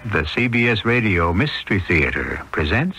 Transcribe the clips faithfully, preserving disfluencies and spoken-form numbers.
The C B S Radio Mystery Theater presents...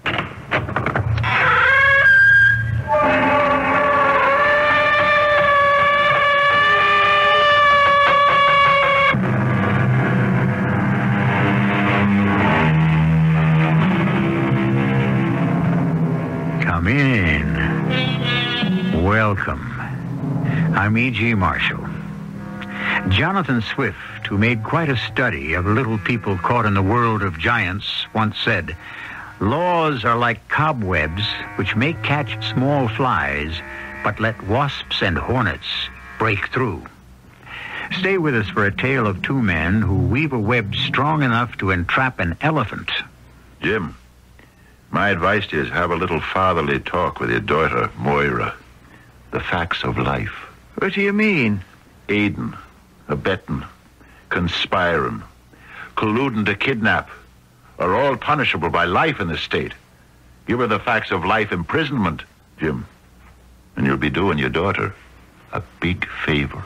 Come in. Welcome. I'm E G. Marshall. Jonathan Swift, who made quite a study of little people caught in the world of giants, once said, "Laws are like cobwebs which may catch small flies, but let wasps and hornets break through." Stay with us for a tale of two men who weave a web strong enough to entrap an elephant. Jim, my advice to you is have a little fatherly talk with your daughter, Moira. The facts of life. What do you mean? Aiding, abetting, conspiring, colluding to kidnap are all punishable by life in this state. Give her the facts of life imprisonment, Jim, and you'll be doing your daughter a big favor.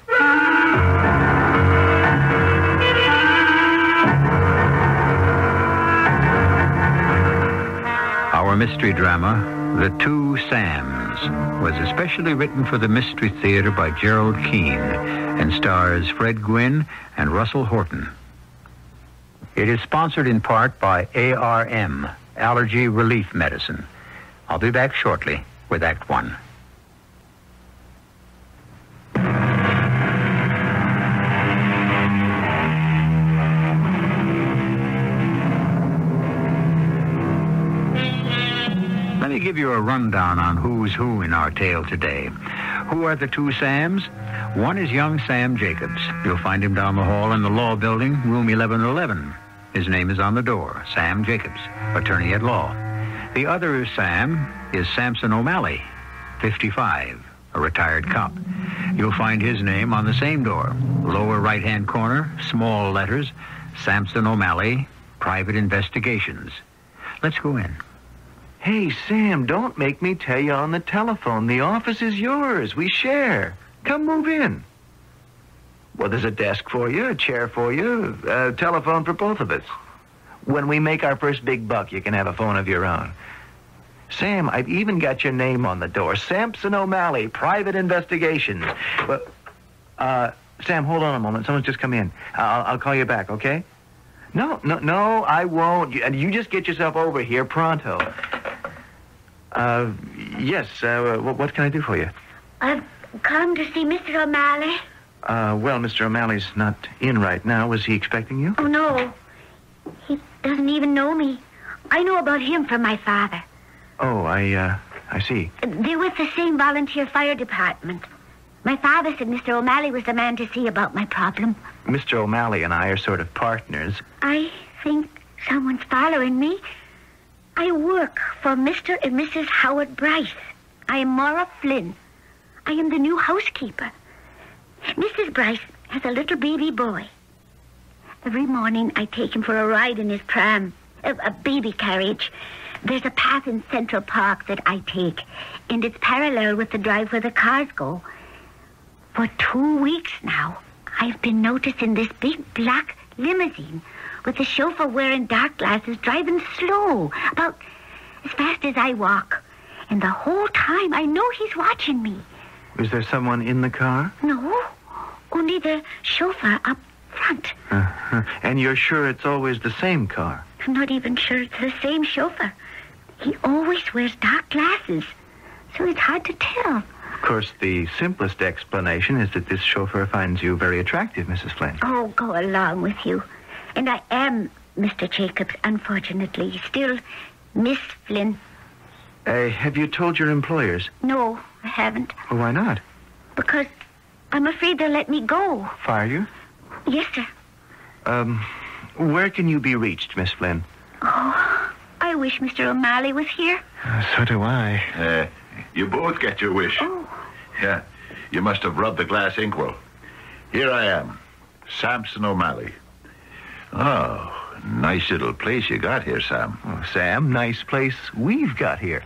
Our mystery drama, The Two Sams, was especially written for the Mystery Theater by Gerald Keane and stars Fred Gwynne and Russell Horton. It is sponsored in part by A R M, Allergy Relief Medicine. I'll be back shortly with Act One. Let me give you a rundown on who's who in our tale today. Who are the two Sams? One is young Sam Jacobs. You'll find him down the hall in the law building, room eleven eleven. His name is on the door, Sam Jacobs, attorney at law. The other Sam is Samson O'Malley, fifty-five, a retired cop. You'll find his name on the same door, lower right-hand corner, small letters, Samson O'Malley, Private Investigations. Let's go in. Hey, Sam, don't make me tell you on the telephone. The office is yours. We share. Come move in. Well, there's a desk for you, a chair for you, a telephone for both of us. When we make our first big buck, you can have a phone of your own. Sam, I've even got your name on the door. Samson O'Malley, Private Investigations. Well, uh, Sam, hold on a moment. Someone's just come in. I'll, I'll call you back, okay? No, no, no, I won't. You, you just get yourself over here pronto. Uh, yes, uh, what, what can I do for you? I've come to see Mister O'Malley. Uh, well, Mister O'Malley's not in right now. Was he expecting you? Oh, no. He doesn't even know me. I know about him from my father. Oh, I, uh, I see. They're with the same volunteer fire department. My father said Mister O'Malley was the man to see about my problem. Mister O'Malley and I are sort of partners. I think someone's following me. I work for Mister and Missus Howard Bryce. I am Maura Flynn. I am the new housekeeper. Missus Bryce has a little baby boy. Every morning I take him for a ride in his pram, a, a baby carriage. There's a path in Central Park that I take, and it's parallel with the drive where the cars go. For two weeks now, I've been noticing this big black limousine with the chauffeur wearing dark glasses driving slow, about as fast as I walk. And the whole time I know he's watching me. Is there someone in the car? No, only the chauffeur up front. Uh-huh. And you're sure it's always the same car? I'm not even sure it's the same chauffeur. He always wears dark glasses, so it's hard to tell. Of course, the simplest explanation is that this chauffeur finds you very attractive, Missus Flynn. Oh, go along with you. And I am Mister Jacobs, unfortunately. Still, Miss Flynn. Uh, have you told your employers? No, I haven't. Well, why not? Because I'm afraid they'll let me go. Fire you? Yes, sir. Um, where can you be reached, Miss Flynn? Oh, I wish Mister O'Malley was here. Uh, so do I. Uh, you both get your wish. Oh. Yeah, you must have rubbed the glass inkwell. Here I am, Samson O'Malley. Oh, nice little place you got here, Sam. Oh, Sam, nice place we've got here.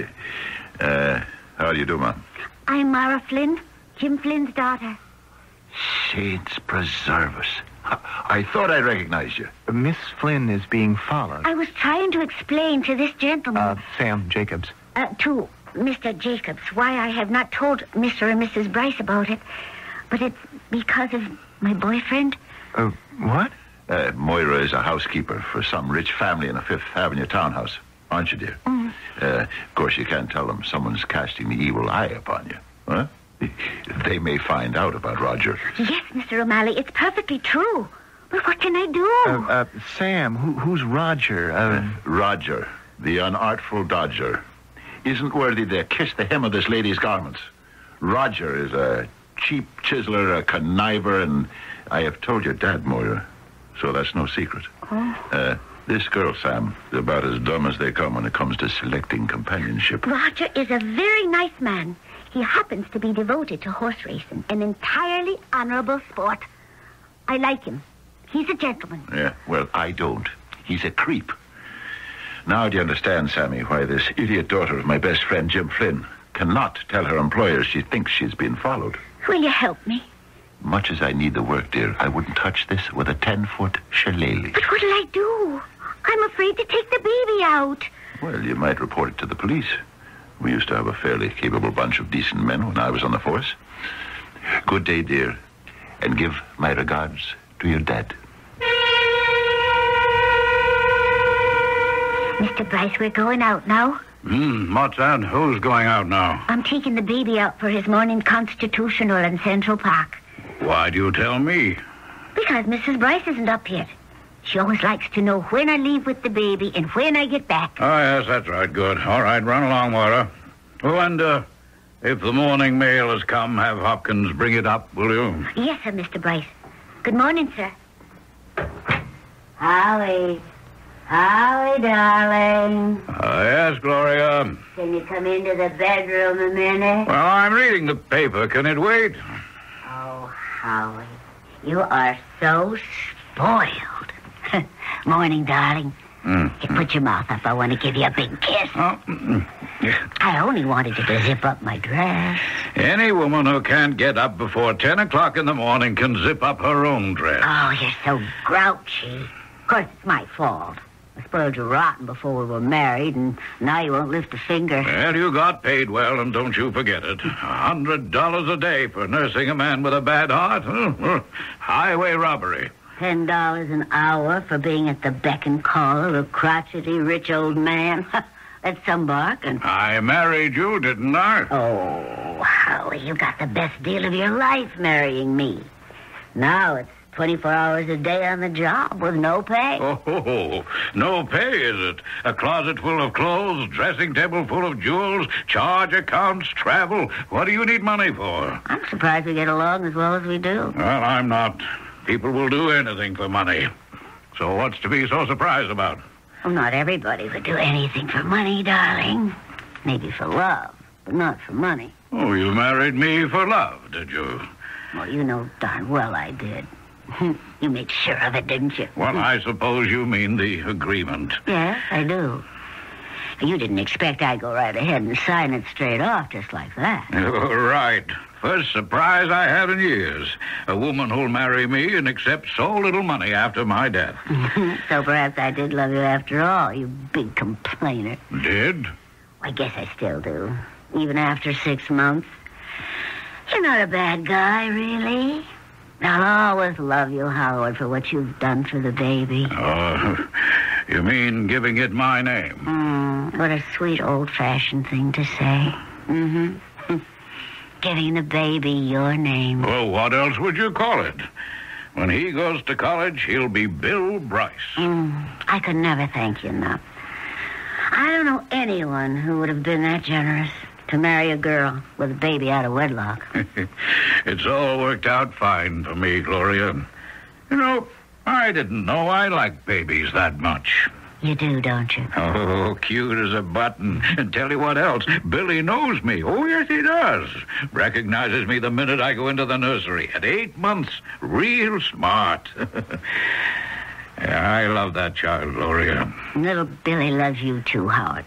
uh, how do you do, man? I'm Maura Flynn, Jim Flynn's daughter. Saints preserve us. I thought I recognized you. Miss Flynn is being followed. I was trying to explain to this gentleman, Uh, Sam Jacobs. uh, to Mister Jacobs, why I have not told Mister and Missus Bryce about it. But it's because of my boyfriend. Uh, what? Uh, Moira is a housekeeper for some rich family in a Fifth Avenue townhouse, aren't you, dear? Mm. Uh, of course, you can't tell them someone's casting the evil eye upon you, huh? They may find out about Roger. Yes, Mister O'Malley, it's perfectly true. But what can I do? Uh, uh, Sam, who, who's Roger? Uh, Roger, the unartful dodger, isn't worthy to kiss the hem of this lady's garments. Roger is a cheap chiseler, a conniver, and I have told your dad, Moira, so that's no secret. Oh. Uh, this girl, Sam, is about as dumb as they come when it comes to selecting companionship. Roger is a very nice man. He happens to be devoted to horse racing, an entirely honorable sport. I like him. He's a gentleman. Yeah, well, I don't. He's a creep. Now do you understand, Sammy, why this idiot daughter of my best friend, Jim Flynn, cannot tell her employer she thinks she's been followed? Will you help me? Much as I need the work, dear, I wouldn't touch this with a ten-foot shillelagh. But what'll I do? I'm afraid to take the baby out. Well, you might report it to the police. We used to have a fairly capable bunch of decent men when I was on the force. Good day, dear, and give my regards to your dad. Mister Bryce, we're going out now. Hmm, what's that? Who's going out now? I'm taking the baby out for his morning constitutional in Central Park. Why do you tell me? Because Missus Bryce isn't up yet. She always likes to know when I leave with the baby and when I get back. Oh, yes, that's right. Good. All right, run along, Moira. Oh, and, uh, if the morning mail has come, have Hopkins bring it up, will you? Yes, sir, Mister Bryce. Good morning, sir. Howie. Howie, darling. Uh, yes, Gloria. Can you come into the bedroom a minute? Well, I'm reading the paper. Can it wait? Oh, Howie, you are so spoiled. Morning, darling. Mm. Hey, put your mouth up. I want to give you a big kiss. Oh, mm, yeah. I only wanted you to zip up my dress. Any woman who can't get up before ten o'clock in the morning can zip up her own dress. Oh, you're so grouchy. Of course, it's my fault. I spoiled you rotten before we were married, and now you won't lift a finger. Well, you got paid well, and don't you forget it. A hundred dollars a day for nursing a man with a bad heart. Highway robbery. Ten dollars an hour for being at the beck and call of a crotchety, rich old man. That's some bargain. I married you, didn't I? Oh, Howie, you got the best deal of your life marrying me. Now it's twenty-four hours a day on the job with no pay. Oh, no pay, is it? A closet full of clothes, dressing table full of jewels, charge accounts, travel. What do you need money for? I'm surprised we get along as well as we do. Well, I'm not. People will do anything for money. So what's to be so surprised about? Well, not everybody would do anything for money, darling. Maybe for love, but not for money. Oh, you married me for love, did you? Well, you know darn well I did. You made sure of it, didn't you? Well, I suppose you mean the agreement. Yes, I do. You didn't expect I'd go right ahead and sign it straight off just like that. Right. First surprise I had in years. A woman who'll marry me and accept so little money after my death. So perhaps I did love you after all, you big complainer. Did? I guess I still do. Even after six months. You're not a bad guy, really. I'll always love you, Howard, for what you've done for the baby. Oh, you mean giving it my name? Mm, what a sweet old-fashioned thing to say. Mm-hmm. Giving the baby your name. Well, what else would you call it? When he goes to college, he'll be Bill Bryce. Mm, I could never thank you enough. I don't know anyone who would have been that generous to marry a girl with a baby out of wedlock. It's all worked out fine for me, Gloria. You know, I didn't know I liked babies that much. You do, don't you? Oh, cute as a button. And tell you what else, Billy knows me. Oh, yes, he does. Recognizes me the minute I go into the nursery. At eight months, real smart. Yeah, I love that child, Gloria. Little Billy loves you too, Howard.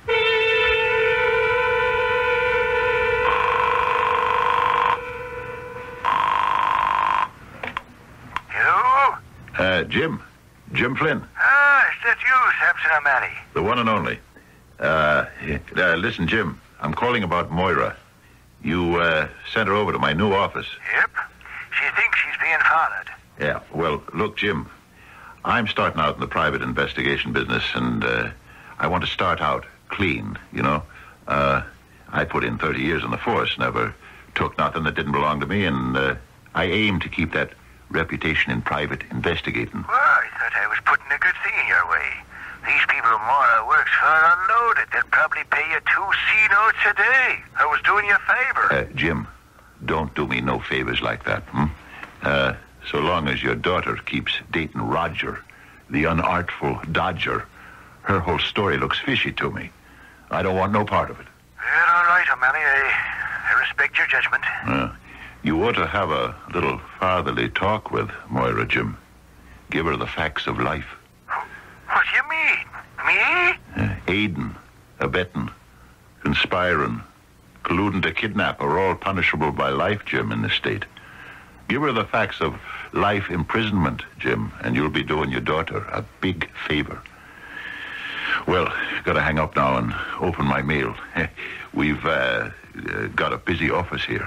Hello? Uh, Jim. Jim Flynn. Ah, is that you, Samson O'Malley? The one and only. Uh, uh, listen, Jim, I'm calling about Moira. You, uh, sent her over to my new office. Yep. She thinks she's being followed. Yeah, well, look, Jim, I'm starting out in the private investigation business, and, uh, I want to start out clean, you know. Uh, I put in thirty years in the force, never took nothing that didn't belong to me, and, uh, I aim to keep that reputation in private investigating. Well, I thought I was putting a good thing in your way. These people Moira works for are unloaded. They'll probably pay you two C notes a day. I was doing you a favor. Uh, Jim, don't do me no favors like that, hmm? Uh, so long as your daughter keeps dating Roger, the unartful dodger, her whole story looks fishy to me. I don't want no part of it. Well, all right, O'Malley. I, I respect your judgment. Uh, you ought to have a little fatherly talk with Moira, Jim. Give her the facts of life. What do you mean? Me? Uh, aiding, abetting, conspiring, colluding to kidnap are all punishable by life, Jim, in this state. Give her the facts of life imprisonment, Jim, and you'll be doing your daughter a big favor. Well, gotta hang up now and open my mail. We've uh, uh, got a busy office here.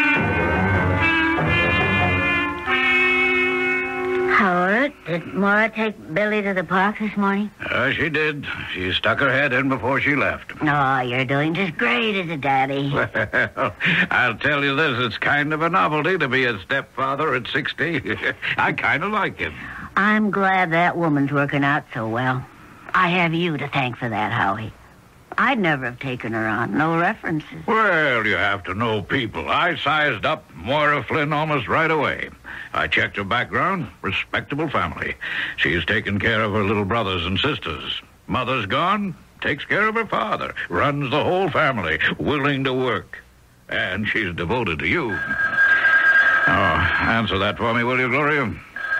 Howard, did Moira take Billy to the park this morning? Uh, she did. She stuck her head in before she left. No, you're doing just great as a daddy. Well, I'll tell you this, it's kind of a novelty to be a stepfather at sixty. I kind of like it. I'm glad that woman's working out so well. I have you to thank for that, Howie. I'd never have taken her on. No references. Well, you have to know people. I sized up Moira Flynn almost right away. I checked her background. Respectable family. She's taken care of her little brothers and sisters. Mother's gone. Takes care of her father. Runs the whole family. Willing to work. And she's devoted to you. Oh, answer that for me, will you, Gloria?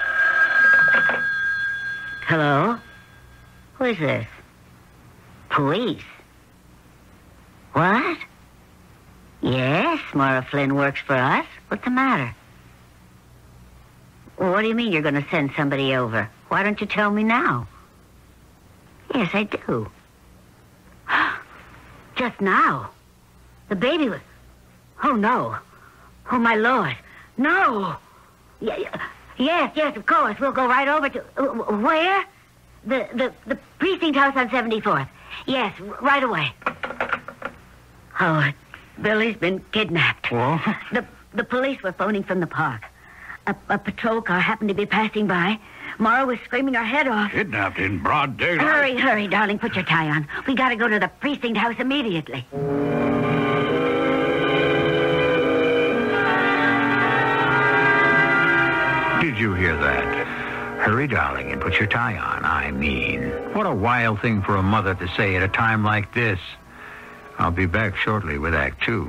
Hello? Who is this? Police? What? Yes, Moira Flynn works for us. What's the matter? Well, what do you mean you're going to send somebody over? Why don't you tell me now? Yes, I do. Just now. The baby was... Oh, no. Oh, my Lord. No. Y- yes, yes, of course. We'll go right over to... Uh, where? The, the, the precinct house on seventy-fourth. Yes, r- right away. Howard, Billy's been kidnapped. What? The, the police were phoning from the park. A, a patrol car happened to be passing by. Mara was screaming her head off. Kidnapped in broad daylight? Hurry, hurry, darling. Put your tie on. We got to go to the precinct house immediately. Did you hear that? Hurry, darling, and put your tie on. I mean, what a wild thing for a mother to say at a time like this. I'll be back shortly with Act Two.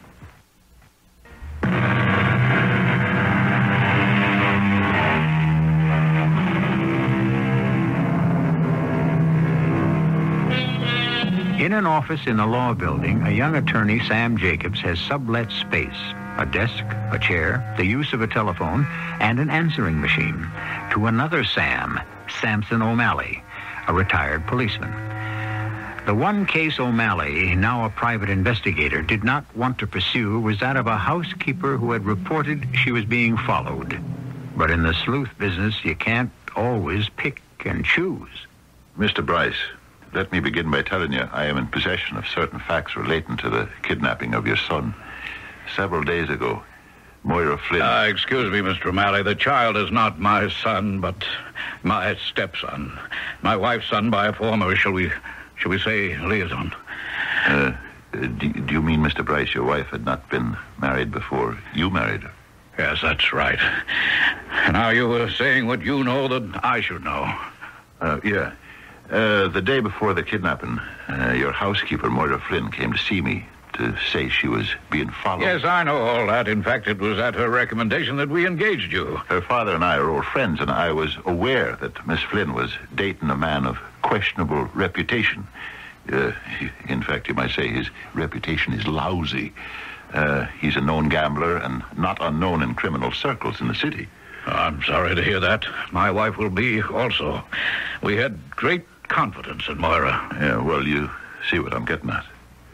In an office in the law building, a young attorney, Sam Jacobs, has sublet space, a desk, a chair, the use of a telephone, and an answering machine to another Sam, Samson O'Malley, a retired policeman. The one case O'Malley, now a private investigator, did not want to pursue was that of a housekeeper who had reported she was being followed. But in the sleuth business, you can't always pick and choose. Mister Bryce, let me begin by telling you I am in possession of certain facts relating to the kidnapping of your son. Several days ago, Moira Flynn... Uh, excuse me, Mister O'Malley. The child is not my son, but my stepson. My wife's son by a former, shall we, shall we say, liaison. Uh, do, do you mean, Mister Bryce, your wife had not been married before you married her? Yes, that's right. Now, you were saying what you know that I should know. Uh, yeah. Uh, the day before the kidnapping, uh, your housekeeper, Moira Flynn, came to see me to say she was being followed. Yes, I know all that. In fact, it was at her recommendation that we engaged you. Her father and I are old friends, and I was aware that Miss Flynn was dating a man of questionable reputation. Uh, in fact, you might say his reputation is lousy. Uh, he's a known gambler and not unknown in criminal circles in the city. I'm sorry to hear that. My wife will be also. We had great confidence in Moira. Yeah, well, you see what I'm getting at.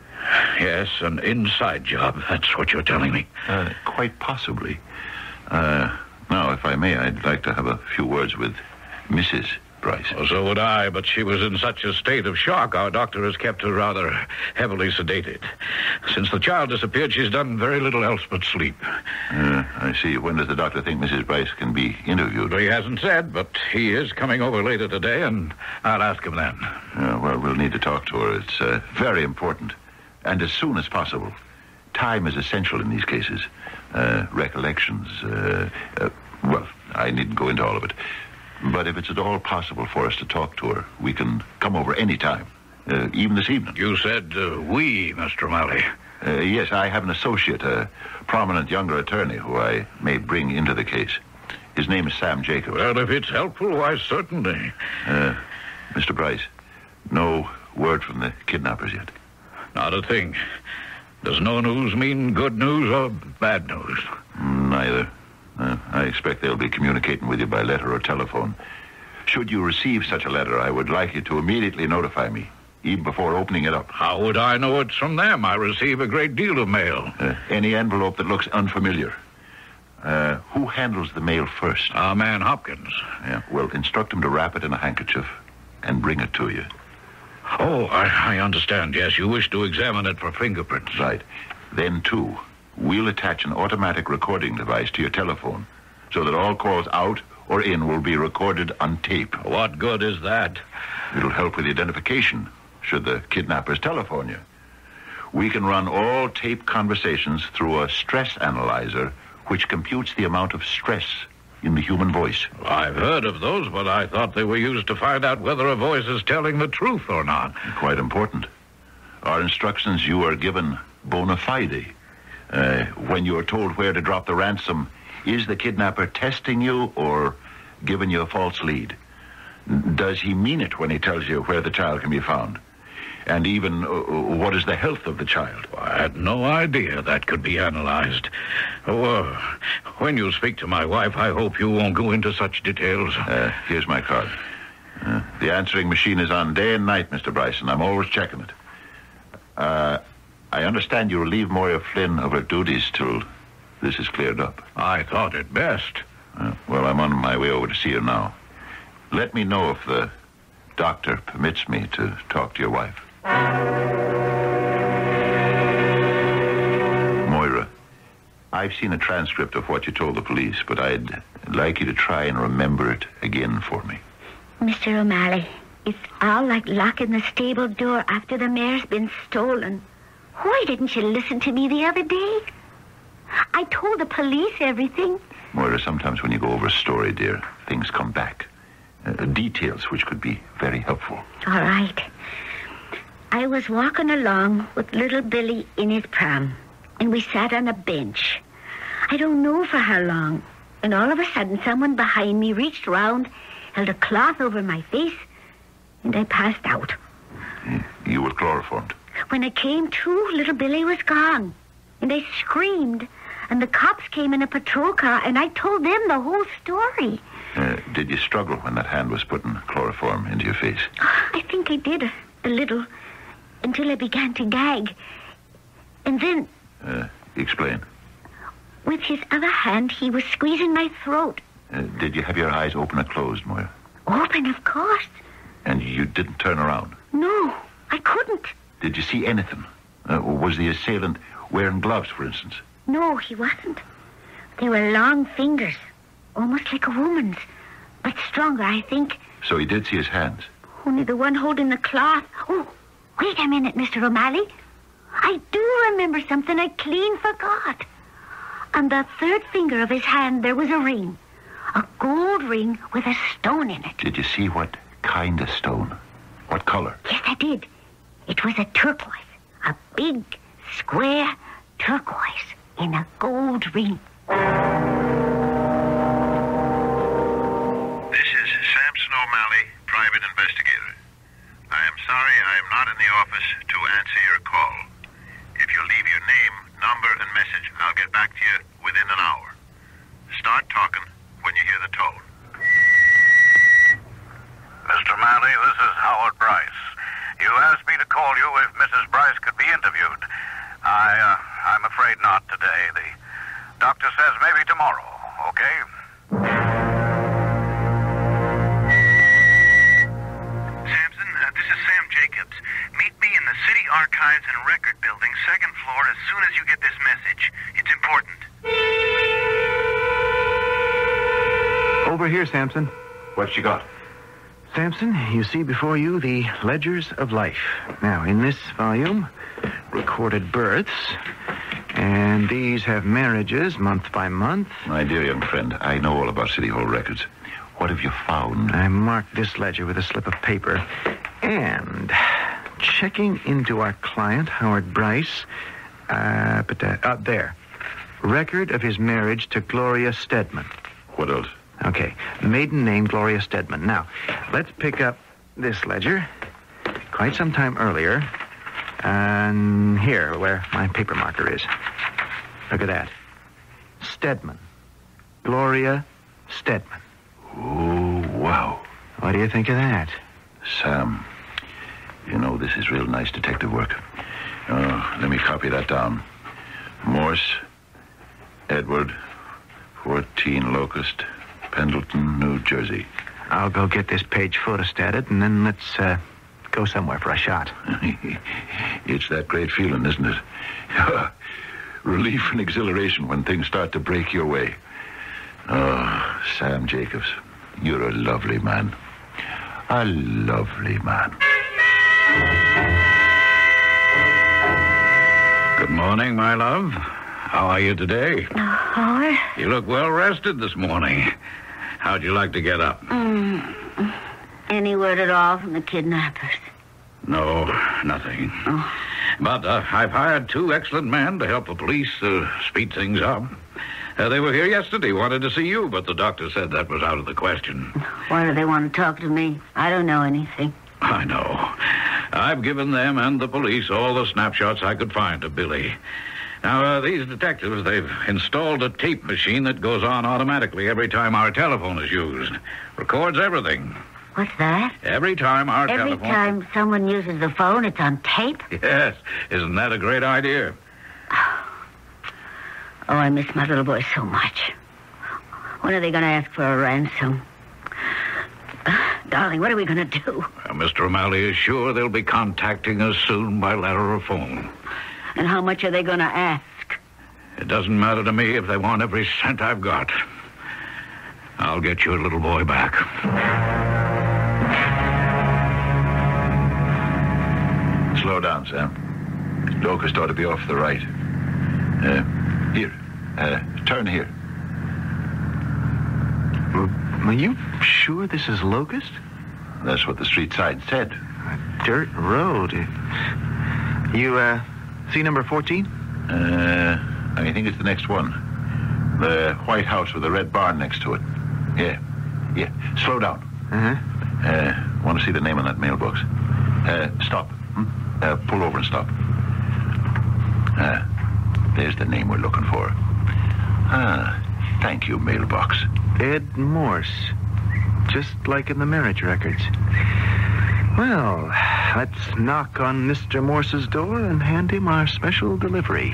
Yes, an inside job. That's what you're telling me. Uh, quite possibly. Uh, now, if I may, I'd like to have a few words with Missus Bryce. Well, so would I, but she was in such a state of shock, our doctor has kept her rather heavily sedated. Since the child disappeared, she's done very little else but sleep. Uh, I see. When does the doctor think Missus Bryce can be interviewed? He hasn't said, but he is coming over later today, and I'll ask him then. Uh, well, we'll need to talk to her. It's uh, very important, and as soon as possible. Time is essential in these cases. Uh, recollections, uh, uh, well, I needn't go into all of it. But if it's at all possible for us to talk to her, we can come over any time, uh, even this evening. You said uh, we, Mister O'Malley. Uh, yes, I have an associate, a prominent younger attorney who I may bring into the case. His name is Sam Jacob. Well, if it's helpful, why, certainly. Uh, Mister Bryce, no word from the kidnappers yet? Not a thing. Does no news mean good news or bad news? Neither. Uh, I expect they'll be communicating with you by letter or telephone. Should you receive such a letter, I would like you to immediately notify me, even before opening it up. How would I know it's from them? I receive a great deal of mail. Uh, any envelope that looks unfamiliar. Uh, who handles the mail first? Our man Hopkins. Yeah, well, instruct him to wrap it in a handkerchief and bring it to you. Oh, I, I understand. Yes, you wish to examine it for fingerprints. Right. Then, too, we'll attach an automatic recording device to your telephone so that all calls out or in will be recorded on tape. What good is that? It'll help with identification should the kidnappers telephone you. We can run all tape conversations through a stress analyzer which computes the amount of stress in the human voice. I've heard of those, but I thought they were used to find out whether a voice is telling the truth or not. Quite important. Our instructions you are given bona fide. Uh, when you are told where to drop the ransom, is the kidnapper testing you or giving you a false lead? Does he mean it when he tells you where the child can be found? And even, uh, what is the health of the child? I had no idea that could be analyzed. Oh, uh, when you speak to my wife, I hope you won't go into such details. Uh, here's my card. Uh, the answering machine is on day and night, Mister Bryson. I'm always checking it. Uh, I understand you relieve Moira Flynn of her duties till this is cleared up. I thought it best. Uh, well, I'm on my way over to see her now. Let me know if the doctor permits me to talk to your wife. Moira, I've seen a transcript of what you told the police, but I'd like you to try and remember it again for me. Mister O'Malley, it's all like locking the stable door after the mare's been stolen. Why didn't you listen to me the other day? I told the police everything. Moira, sometimes when you go over a story, dear, things come back. Uh, details which could be very helpful. All right. I was walking along with little Billy in his pram, and we sat on a bench. I don't know for how long, and all of a sudden someone behind me reached round, held a cloth over my face, and I passed out. You were chloroformed. When I came to, little Billy was gone, and I screamed, and the cops came in a patrol car, and I told them the whole story. Uh, did you struggle when that hand was putting chloroform into your face? I think I did a, a little, until I began to gag. And then... Uh, explain. With his other hand, he was squeezing my throat. Uh, did you have your eyes open or closed, Moira? Open, of course. And you didn't turn around? No, I couldn't. Did you see anything? Uh, was the assailant wearing gloves, for instance? No, he wasn't. They were long fingers, almost like a woman's, but stronger, I think. So he did see his hands? Only the one holding the cloth. Oh, wait a minute, Mister O'Malley. I do remember something I clean forgot. On the third finger of his hand, there was a ring. A gold ring with a stone in it. Did you see what kind of stone? What color? Yes, I did. It was a turquoise. A big, square turquoise in a gold ring. This is Samson O'Malley, private investigator. I am sorry I am not in the office to answer your call. If you leave your name, number, and message, I'll get back to you within an hour. Start talking when you hear the tone. Mister Malley, this is Howard Bryce. You asked me to call you if Missus Bryce could be interviewed. I, uh, I'm afraid not today. The doctor says maybe tomorrow, okay? Samson, uh, this is Sam Jacobs. Meet me in the City Archives and Record Building, second floor, as soon as you get this message. It's important. Over here, Samson. What you got? Samson, you see before you the Ledgers of Life. Now, in this volume, recorded births, and these have marriages month by month. My dear young friend, I know all about City Hall records. What have you found? I marked this ledger with a slip of paper, and checking into our client, Howard Bryce, uh, but uh, up there, record of his marriage to Gloria Stedman. What else? Okay, maiden name Gloria Stedman. Now, let's pick up this ledger. Quite some time earlier. And here, where my paper marker is. Look at that. Stedman. Gloria Stedman. Oh, wow. What do you think of that? Sam, you know, this is real nice detective work. Oh, let me copy that down. Morse, Edward, fourteen Locust, Pendleton, New Jersey. I'll go get this page photostated, and then let's uh, go somewhere for a shot. It's that great feeling, isn't it? Relief and exhilaration when things start to break your way. Oh, Sam Jacobs, you're a lovely man. A lovely man. Good morning, my love. How are you today? Oh, Howard? You look well rested this morning. How'd you like to get up? Mm, any word at all from the kidnappers? No, nothing. Oh. But uh, I've hired two excellent men to help the police uh, speed things up. Uh, they were here yesterday, wanted to see you, but the doctor said that was out of the question. Why do they want to talk to me? I don't know anything. I know. I've given them and the police all the snapshots I could find of Billy. Now, uh, these detectives, they've installed a tape machine that goes on automatically every time our telephone is used. Records everything. What's that? Every time our Every telephone... time someone uses the phone, it's on tape? Yes. Isn't that a great idea? Oh, I miss my little boy so much. When are they going to ask for a ransom? Darling, what are we going to do? Uh, Mister O'Malley is sure they'll be contacting us soon by letter or phone. And how much are they going to ask? It doesn't matter to me if they want every cent I've got. I'll get your little boy back. Slow down, Sam. Locust ought to be off to the right. Uh, here. Uh, turn here. Are you sure this is Locust? That's what the street sign said. A dirt road. You, uh, see number fourteen? Uh, I think it's the next one. The white house with the red barn next to it. Yeah. Yeah. Slow down. Uh-huh. Uh, want to see the name on that mailbox. Uh, stop. Hmm? Uh, pull over and stop. Uh, there's the name we're looking for. Ah, thank you, mailbox. Ed Morse. Just like in the marriage records. Well, let's knock on Mister Morse's door and hand him our special delivery.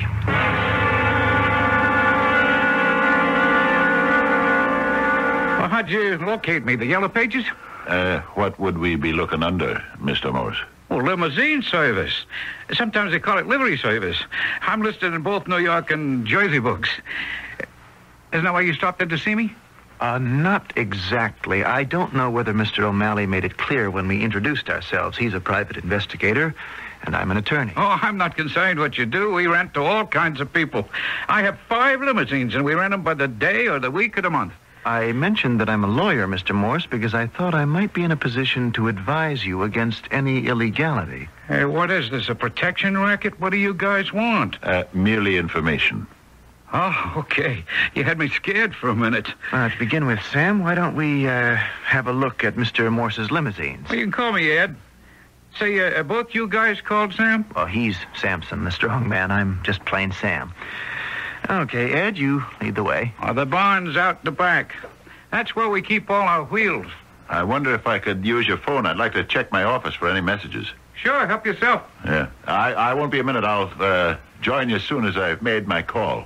Well, how'd you locate me? The yellow pages? Uh, what would we be looking under, Mister Morse? Oh, limousine service. Sometimes they call it livery service. I'm listed in both New York and Jersey books. Isn't that why you stopped in to see me? Uh, not exactly. I don't know whether Mister O'Malley made it clear when we introduced ourselves. He's a private investigator, and I'm an attorney. Oh, I'm not concerned what you do. We rent to all kinds of people. I have five limousines, and we rent them by the day or the week or the month. I mentioned that I'm a lawyer, Mister Morse, because I thought I might be in a position to advise you against any illegality. Hey, what is this, a protection racket? What do you guys want? Uh, merely information. Oh, okay. You had me scared for a minute. Uh, to begin with, Sam, why don't we uh, have a look at Mister Morse's limousines? Well, you can call me Ed. Say, uh, are both you guys called Sam? Well, he's Samson, the strong man. I'm just plain Sam. Okay, Ed, you lead the way. Oh, the barn's out the back. That's where we keep all our wheels. I wonder if I could use your phone. I'd like to check my office for any messages. Sure, help yourself. Yeah. I, I won't be a minute. I'll uh, join you as soon as I've made my call.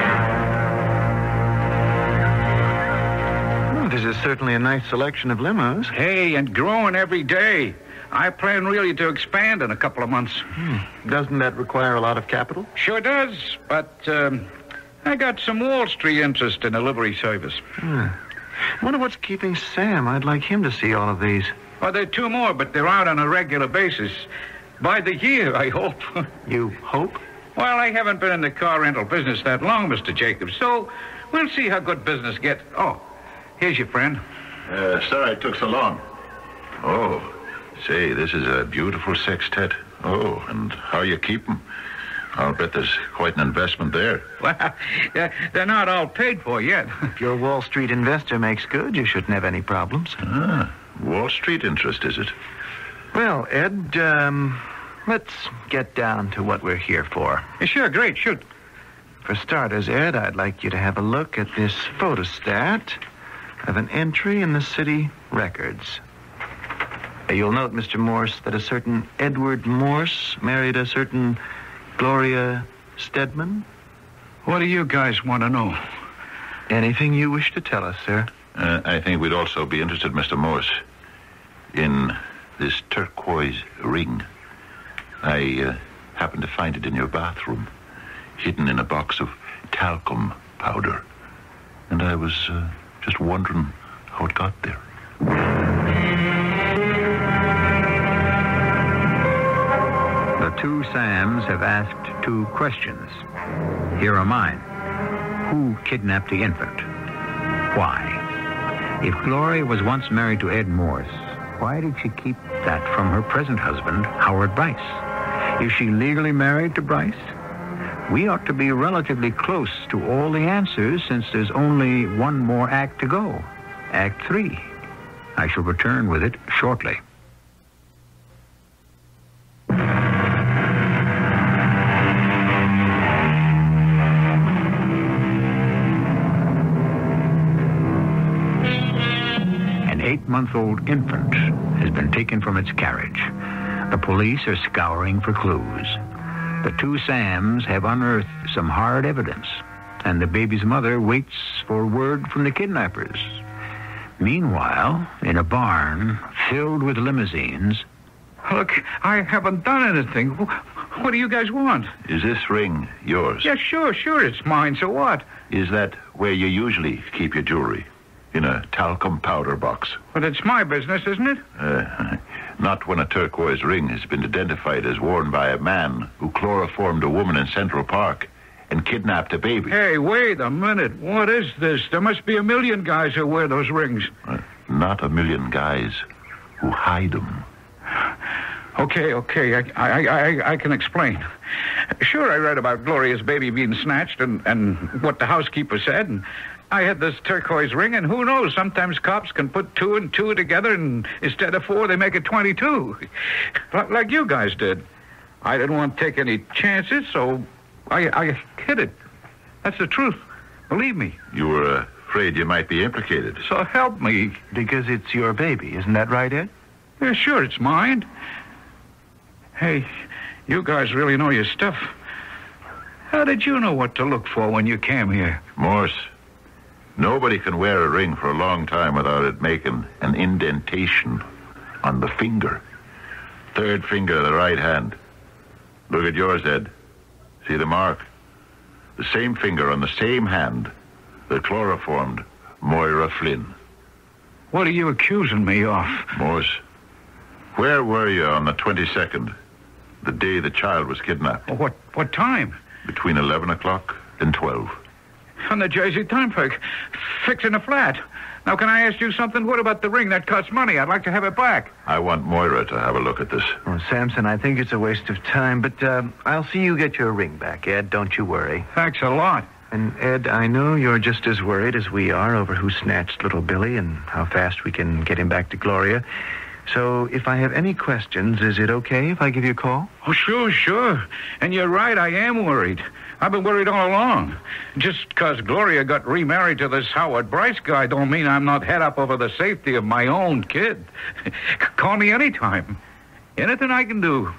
Well, this is certainly a nice selection of limos. Hey, and growing every day. I plan really to expand in a couple of months. Hmm. Doesn't that require a lot of capital? Sure does, but um, I got some Wall Street interest in a livery service. Hmm. Wonder what's keeping Sam. I'd like him to see all of these. Well, there are two more, but they're out on a regular basis. By the year, I hope. You hope? Well, I haven't been in the car rental business that long, Mister Jacobs, so we'll see how good business gets. Oh, here's your friend. Uh, sorry it took so long. Oh, say, this is a beautiful sextet. Oh, and how you keep them? I'll bet there's quite an investment there. Well, they're not all paid for yet. If your Wall Street investor makes good, you shouldn't have any problems. Ah, Wall Street interest, is it? Well, Ed, um, let's get down to what we're here for. Yeah, sure, great, shoot. For starters, Ed, I'd like you to have a look at this photostat of an entry in the city records. Uh, You'll note, Mister Morse, that a certain Edward Morse married a certain Gloria Stedman. What do you guys want to know? Anything you wish to tell us, sir? Uh, I think we'd also be interested, Mister Morse, in this turquoise ring. I uh, happened to find it in your bathroom, hidden in a box of talcum powder. And I was uh, just wondering how it got there. The two Sams have asked two questions. Here are mine. Who kidnapped the infant? Why? If Gloria was once married to Ed Morse, why did she keep that from her present husband, Howard Bryce? Is she legally married to Bryce? We ought to be relatively close to all the answers since there's only one more act to go. Act three. I shall return with it shortly. An eight-month-old infant has been taken from its carriage. The police are scouring for clues. The two Sams have unearthed some hard evidence, and the baby's mother waits for word from the kidnappers. Meanwhile, in a barn filled with limousines... Look, I haven't done anything. What do you guys want? Is this ring yours? Yeah, sure, sure, it's mine, so what? Is that where you usually keep your jewelry? In a talcum powder box? But it's my business, isn't it? Uh, not when a turquoise ring has been identified as worn by a man who chloroformed a woman in Central Park and kidnapped a baby. Hey, wait a minute. What is this? There must be a million guys who wear those rings. Uh, not a million guys who hide them. Okay, okay, I, I, I, I can explain. Sure, I read about Gloria's baby being snatched and, and what the housekeeper said, and I had this turquoise ring, and who knows, sometimes cops can put two and two together, and instead of four, they make it twenty-two. Like you guys did. I didn't want to take any chances, so I, I hid it. That's the truth. Believe me. You were afraid you might be implicated. So help me. Because it's your baby, isn't that right, Ed? Yeah, sure, it's mine. Hey, you guys really know your stuff. How did you know what to look for when you came here? Morse, nobody can wear a ring for a long time without it making an indentation on the finger. Third finger of the right hand. Look at yours, Ed. See the mark? The same finger on the same hand that chloroformed Moira Flynn. What are you accusing me of? Morse, where were you on the twenty-second, the day the child was kidnapped? What what time? Between eleven o'clock and twelve. On the Jersey Turnpike, fixing a flat. Now, can I ask you something? What about the ring? That costs money. I'd like to have it back. I want Moira to have a look at this. Well, Samson, I think it's a waste of time, but uh, I'll see you get your ring back, Ed. Don't you worry. Thanks a lot. And, Ed, I know you're just as worried as we are over who snatched little Billy and how fast we can get him back to Gloria. So if I have any questions, is it okay if I give you a call? Oh, sure, sure. And you're right, I am worried. I've been worried all along. Just because Gloria got remarried to this Howard Bryce guy don't mean I'm not head up over the safety of my own kid. Call me anytime. Anything I can do.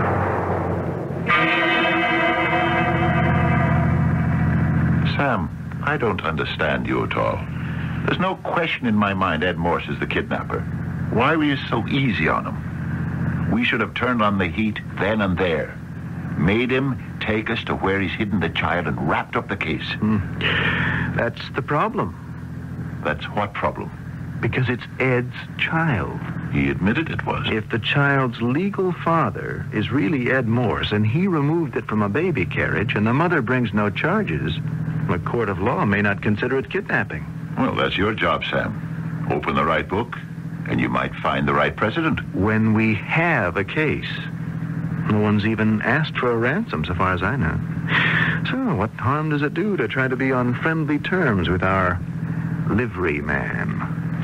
Sam, I don't understand you at all. There's no question in my mind Ed Morse is the kidnapper. Why were you so easy on him? We should have turned on the heat then and there. Made him take us to where he's hidden the child and wrapped up the case. Mm. That's the problem. That's what problem? Because it's Ed's child. He admitted it was. If the child's legal father is really Ed Morse and he removed it from a baby carriage and the mother brings no charges, a court of law may not consider it kidnapping. Well, that's your job, Sam. Open the right book, and you might find the right precedent. When we have a case, no one's even asked for a ransom, so far as I know. So, what harm does it do to try to be on friendly terms with our livery man?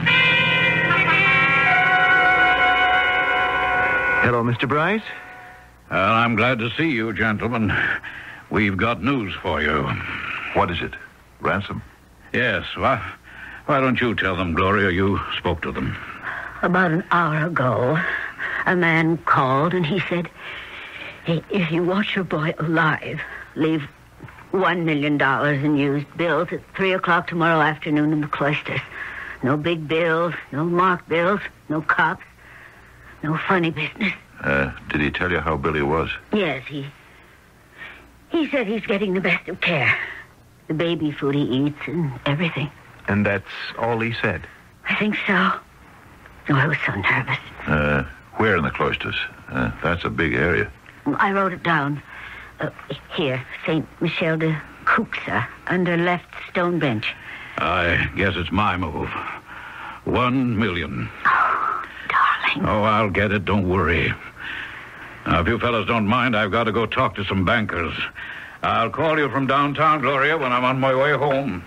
Hello, Mister Bryce? Well, I'm glad to see you, gentlemen. We've got news for you. What is it? Ransom? Yes, why, why don't you tell them, Gloria, you spoke to them? About an hour ago, a man called and he said, hey, if you want your boy alive, leave one million dollars in used bills at three o'clock tomorrow afternoon in the cloisters. No big bills, no marked bills, no cops, no funny business. Uh, did he tell you how Billy was? Yes, he... He said he's getting the best of care. The baby food he eats and everything. And that's all he said? I think so. Oh, I was so nervous. Uh, where in the cloisters? Uh, that's a big area. I wrote it down. Uh, here, Saint Michel de Cuxa, under left stone bench. I guess it's my move. One million. Oh, darling. Oh, I'll get it, don't worry. Now, if you fellas don't mind, I've got to go talk to some bankers. I'll call you from downtown, Gloria, when I'm on my way home.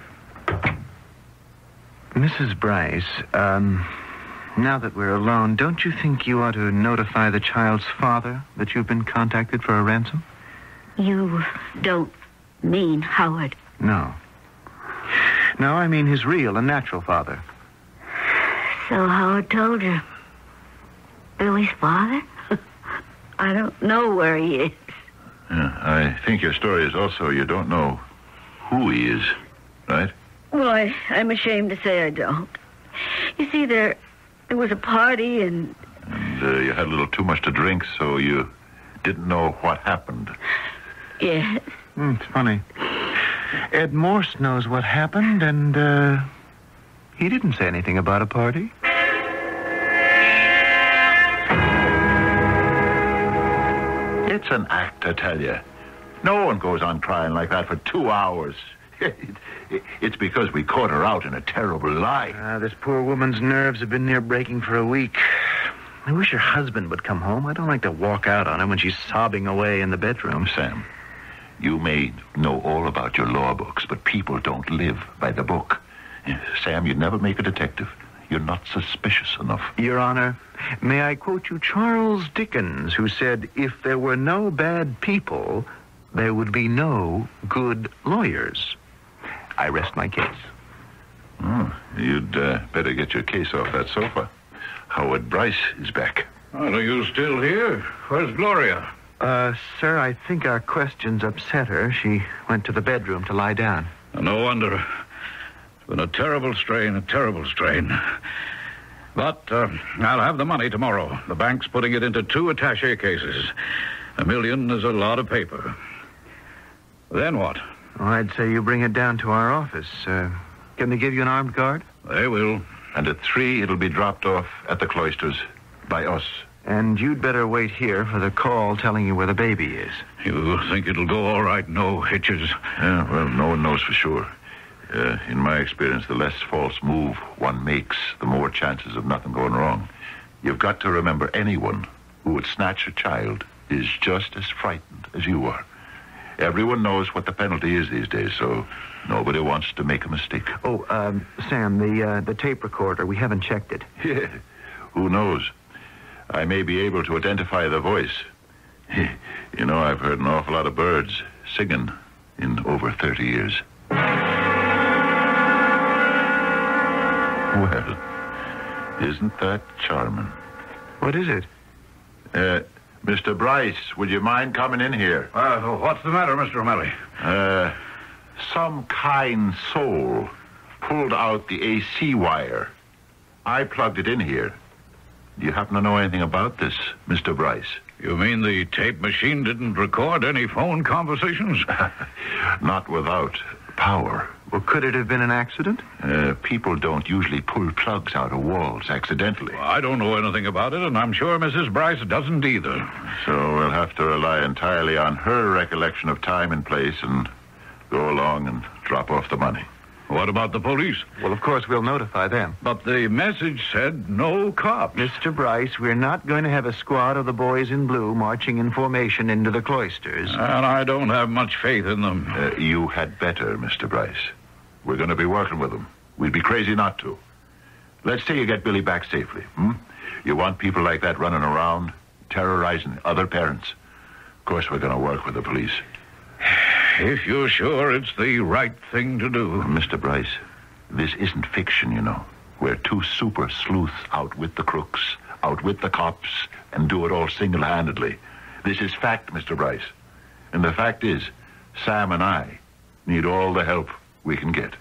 Missus Bryce, um, now that we're alone, don't you think you ought to notify the child's father that you've been contacted for a ransom? You don't mean Howard? No. No, I mean his real and natural father. So Howard told you. Billy's father? I don't know where he is. Yeah, I think your story is also you don't know who he is, right? Well, I, I'm ashamed to say I don't. You see, there, there was a party and... And uh, you had a little too much to drink, so you didn't know what happened. Yes. Mm, it's funny. Ed Morse knows what happened, and uh, he didn't say anything about a party. It's an act, I tell you. No one goes on crying like that for two hours. It's because we caught her out in a terrible lie. Uh, this poor woman's nerves have been near breaking for a week. I wish her husband would come home. I don't like to walk out on her when she's sobbing away in the bedroom. Sam, you may know all about your law books, but people don't live by the book. Sam, you'd never make a detective. You're not suspicious enough. Your Honor, may I quote you Charles Dickens, who said, if there were no bad people, there would be no good lawyers. I rest my case. Oh, you'd uh, better get your case off that sofa. Howard Bryce is back. Well, are you still here? Where's Gloria? Uh, sir, I think our questions upset her. She went to the bedroom to lie down. No wonder. It's been a terrible strain, a terrible strain. But uh, I'll have the money tomorrow. The bank's putting it into two attaché cases. A million is a lot of paper. Then what? Oh, I'd say you bring it down to our office. Uh, can they give you an armed guard? They will. And at three, it'll be dropped off at the cloisters by us. And you'd better wait here for the call telling you where the baby is. You think it'll go all right, no hitches? Yeah, well, no one knows for sure. Uh, in my experience, the less false move one makes, the more chances of nothing going wrong. You've got to remember anyone who would snatch a child is just as frightened as you are. Everyone knows what the penalty is these days, so nobody wants to make a mistake. Oh, um, Sam, the uh, the tape recorder, we haven't checked it. Yeah, who knows? I may be able to identify the voice. You know, I've heard an awful lot of birds singing in over thirty years. Well, isn't that charming? What is it? Uh, Mister Bryce, would you mind coming in here? Uh, what's the matter, Mister O'Malley? Uh, some kind soul pulled out the A C wire. I plugged it in here. Do you happen to know anything about this, Mister Bryce? You mean the tape machine didn't record any phone conversations? Not without power. Well, could it have been an accident? Uh, people don't usually pull plugs out of walls accidentally. Well, I don't know anything about it, and I'm sure Missus Bryce doesn't either. So we'll have to rely entirely on her recollection of time and place and go along and drop off the money. What about the police? Well, of course, we'll notify them. But the message said no cops. Mister Bryce, we're not going to have a squad of the boys in blue marching in formation into the cloisters. And I don't have much faith in them. Uh, you had better, Mister Bryce. We're going to be working with them. We'd be crazy not to. Let's say you get Billy back safely. Hmm? You want people like that running around, terrorizing other parents? Of course, we're going to work with the police. If you're sure it's the right thing to do. Mister Bryce, this isn't fiction, you know. We're two super sleuths out with the crooks, out with the cops, and do it all single-handedly. This is fact, Mister Bryce. And the fact is, Sam and I need all the help we can get.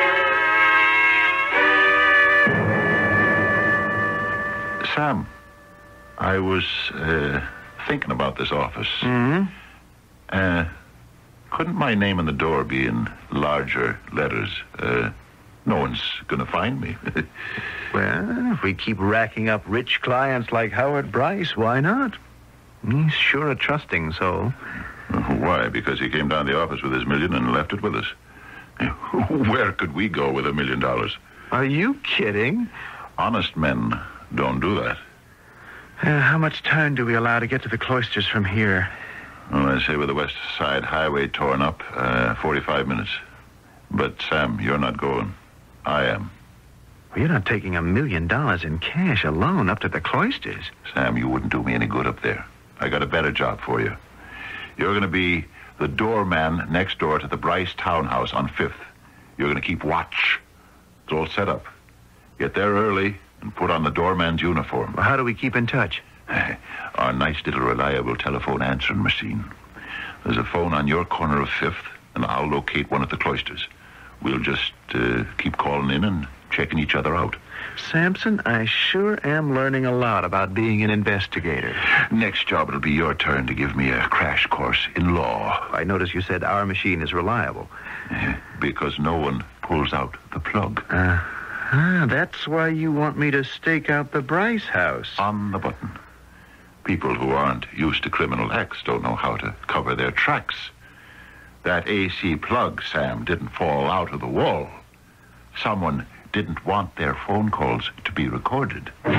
Sam, I was uh, thinking about this office. Mm-hmm. Uh... Couldn't my name on the door be in larger letters? Uh, no one's going to find me. Well, if we keep racking up rich clients like Howard Bryce, why not? He's sure a trusting soul. Why? Because he came down to the office with his million and left it with us. Where could we go with a million dollars? Are you kidding? Honest men don't do that. Uh, how much time do we allow to get to the cloisters from here? Well, I say with the West Side Highway torn up, uh, forty-five minutes. But, Sam, you're not going. I am. Well, you're not taking a million dollars in cash alone up to the cloisters. Sam, you wouldn't do me any good up there. I got a better job for you. You're going to be the doorman next door to the Bryce townhouse on Fifth. You're going to keep watch. It's all set up. Get there early and put on the doorman's uniform. Well, how do we keep in touch? Our nice little reliable telephone answering machine. There's a phone on your corner of Fifth, and I'll locate one at the cloisters. We'll just uh, keep calling in and checking each other out. Samson, I sure am learning a lot about being an investigator. Next job, it'll be your turn to give me a crash course in law. I notice you said our machine is reliable. Because no one pulls out the plug. Uh, ah, that's why you want me to stake out the Bryce house. On the button. People who aren't used to criminal acts don't know how to cover their tracks. That A C plug, Sam, didn't fall out of the wall. Someone didn't want their phone calls to be recorded. Report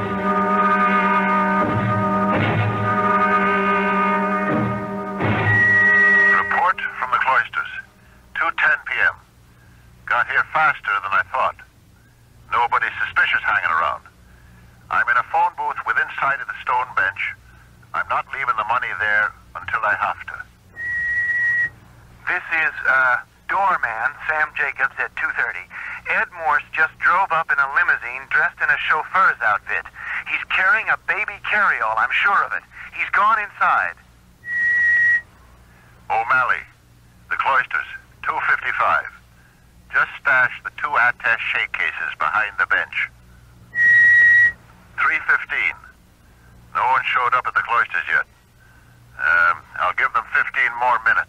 from the cloisters. two ten p.m. Got here faster than I thought. Nobody suspicious hanging around. I'm in a phone booth within sight of the stone bench. I'm not leaving the money there until I have to. This is, uh, doorman Sam Jacobs at two thirty. Ed Morse just drove up in a limousine dressed in a chauffeur's outfit. He's carrying a baby carryall, I'm sure of it. He's gone inside. O'Malley, the cloisters, two fifty-five. Just stash the two Attest shake cases behind the bench. three fifteen. No one showed up at the cloisters yet. Um, I'll give them fifteen more minutes.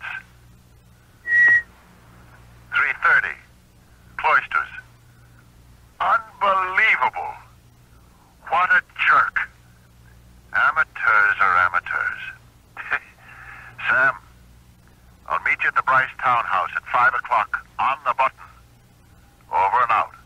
three thirty. Cloisters. Unbelievable. What a jerk. Amateurs are amateurs. Sam, I'll meet you at the Bryce townhouse at five o'clock on the button. Over and out.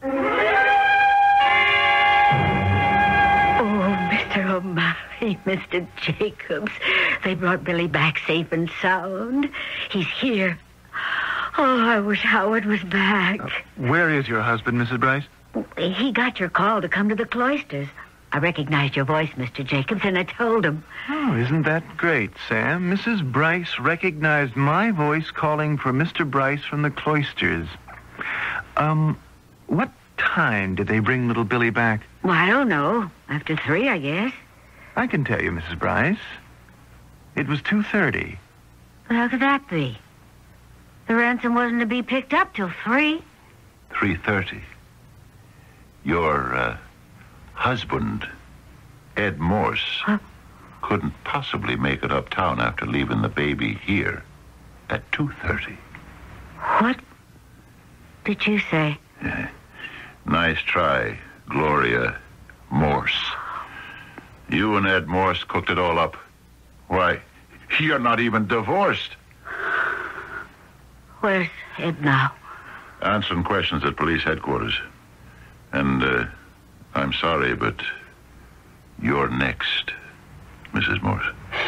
Oh, Mister O'Malley, Mister Jacobs. They brought Billy back safe and sound. He's here. Oh, I wish Howard was back. Uh, where is your husband, Missus Bryce? He got your call to come to the cloisters. I recognized your voice, Mister Jacobs, and I told him. Oh, isn't that great, Sam? Missus Bryce recognized my voice calling for Mister Bryce from the cloisters. Um, what time did they bring little Billy back? Well, I don't know. After three, I guess. I can tell you, Missus Bryce. It was two thirty. But how could that be? The ransom wasn't to be picked up till three. three thirty. Your, uh, husband, Ed Morse, Huh? couldn't possibly make it uptown after leaving the baby here at two thirty. What did you say? Nice try, Gloria Morse. You and Ed Morse cooked it all up. Why, you're not even divorced. Where's Ed now? Answering questions at police headquarters. And, uh, I'm sorry, but you're next, Missus Morse.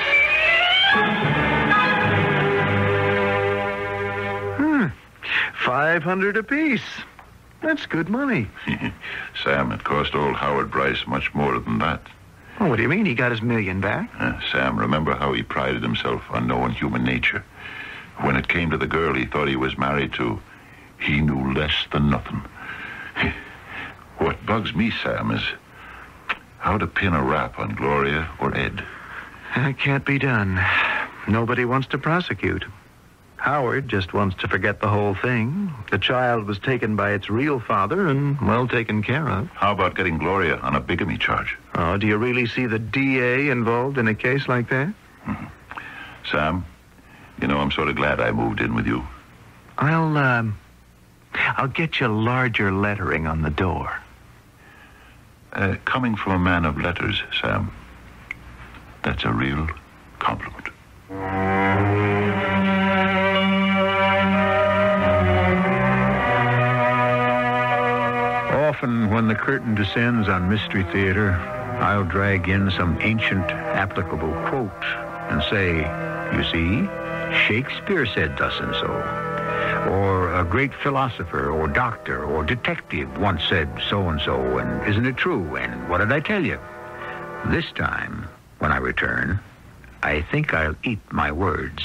Hmm. Five hundred apiece. That's good money. Sam, it cost old Howard Bryce much more than that. Oh, what do you mean? He got his million back? Uh, Sam, remember how he prided himself on knowing human nature? When it came to the girl he thought he was married to, he knew less than nothing. What bugs me, Sam, is how to pin a rap on Gloria or Ed. That can't be done. Nobody wants to prosecute. Howard just wants to forget the whole thing. The child was taken by its real father and well taken care of. How about getting Gloria on a bigamy charge? Oh, do you really see the D A involved in a case like that? Mm-hmm. Sam, you know, I'm sort of glad I moved in with you. I'll, um, I'll get you larger lettering on the door. Uh, coming from a man of letters, Sam, that's a real compliment. Often when the curtain descends on Mystery Theater, I'll drag in some ancient applicable quote and say, you see, Shakespeare said thus and so. Or a great philosopher or doctor or detective once said so-and-so, and isn't it true? And what did I tell you? This time, when I return, I think I'll eat my words.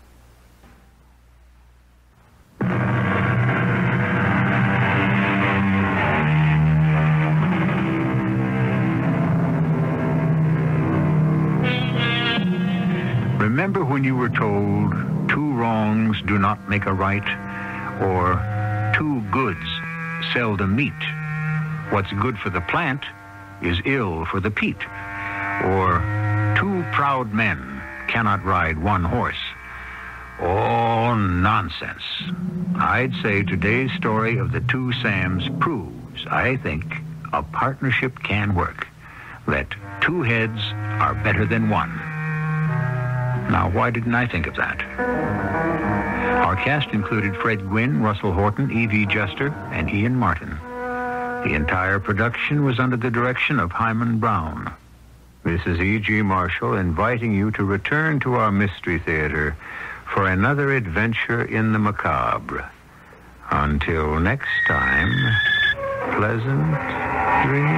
Remember when you were told two wrongs do not make a right, or two goods seldom meet? What's good for the plant is ill for the peat, or two proud men cannot ride one horse. Oh, nonsense. I'd say today's story of the two Sams proves, I think, a partnership can work, that two heads are better than one. Now, why didn't I think of that? Our cast included Fred Gwynne, Russell Horton, Evie Juster, and Ian Martin. The entire production was under the direction of Hyman Brown. This is E G. Marshall inviting you to return to our Mystery Theater for another adventure in the macabre. Until next time, pleasant dreams.